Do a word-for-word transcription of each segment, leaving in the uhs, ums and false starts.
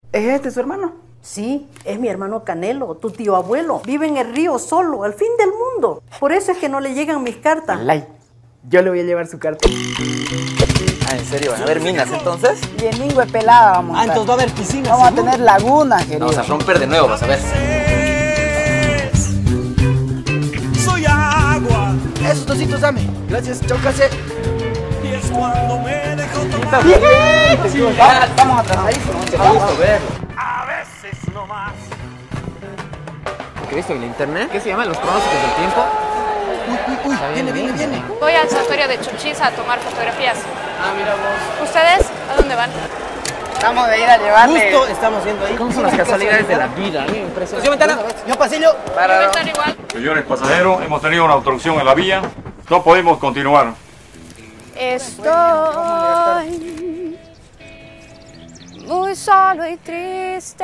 ¿Es este su hermano? Sí, es mi hermano Canelo, tu tío abuelo. Vive en el río solo, al fin del mundo. Por eso es que no le llegan mis cartas. Like. Yo le voy a llevar su carta. Ah, ¿en serio? ¿Van a haber minas entonces? Bieningüe pelada vamos a Ah, entonces va a haber piscina. Vamos a tener lagunas, querido. Vamos a romper de nuevo, vas a ver. Soy agua. Esos dositos dame. Gracias, chaucase. Y es cuando me dejo tomar. Vamos atrasadísimos. Qué gusto verlo. A veces no más. ¿Qué he visto en el internet? ¿Qué se llama? ¿Los pronósticos del tiempo? Uy, uy, uy, viene, viene, viene. Voy al santuario de Chuchis a tomar fotografías. Ah, mira vos. ¿Ustedes a dónde van? Estamos de ir a llevarle. Justo estamos yendo ahí. ¿Cómo son las casualidades de la vida? A mí me impresiona. Yo ventana. Yo pasillo. Debe estar igual. Señores pasajeros, hemos tenido una obstrucción en la vía. No podemos continuar. Estoy muy solo y triste.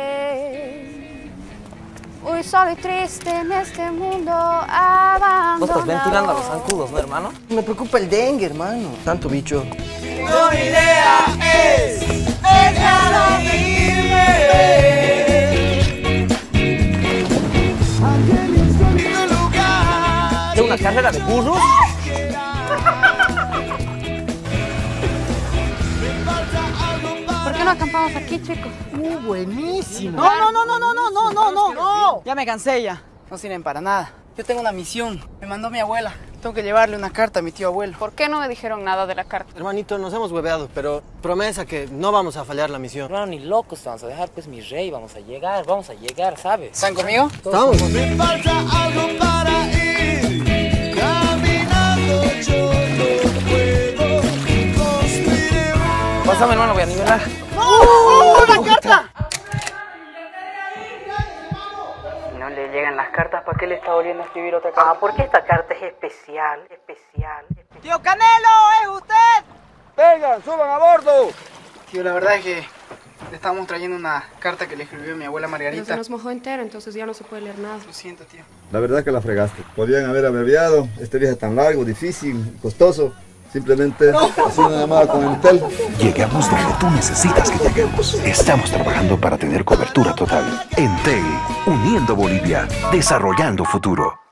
Muy solo y triste en este mundo abandonado. Vos estás ventilando a los zancudos, ¿no, hermano? Me preocupa el dengue, hermano. Tanto bicho. Mi idea es déjalo irme. ¿De una carrera de burros? ¿Por qué no acampamos aquí, chicos? Uh, buenísimo. No, no, no, no, no, no, no, no, no, no. Ya me cansé ya. No sirven para nada. Yo tengo una misión. Me mandó mi abuela. Tengo que llevarle una carta a mi tío abuelo. ¿Por qué no me dijeron nada de la carta? Hermanito, nos hemos hueveado, pero promesa que no vamos a fallar la misión. Hermano, ni locos te vamos a dejar, pues mi rey. Vamos a llegar, vamos a llegar, ¿sabes? ¿Están conmigo? Estamos. Me falta algo para ir. Caminando yo no puedo. Construiré. Pásame, hermano, voy a nivelar. ¡No! ¡Una carta! No le llegan las cartas, ¿para qué le está volviendo a escribir otra carta? Ah, porque esta carta es especial, especial, especial. ¡Tío Canelo, es usted! Vengan, suban a bordo. Tío, la verdad es que le estábamos trayendo una carta que le escribió mi abuela Pero Margarita. se nos mojó entero, entonces ya no se puede leer nada. Lo siento, tío. La verdad que la fregaste. Podían haber abreviado este viaje tan largo, difícil, costoso. Simplemente hacer una llamada con Entel. Llegamos donde tú necesitas que lleguemos. Estamos trabajando para tener cobertura total. Entel, uniendo Bolivia, desarrollando futuro.